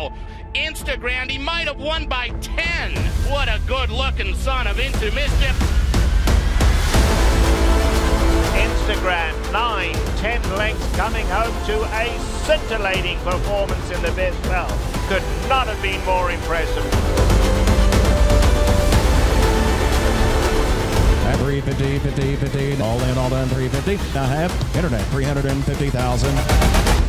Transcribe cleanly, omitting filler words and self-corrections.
Wow. Instagrand, he might have won by 10. What a good-looking son of Into Mischief. Instagrand 9-10 lengths coming home to a scintillating performance in the best bell. Could not have been more impressive. At 350, 50, 50, all in, all done, 350. I have internet, 350,000.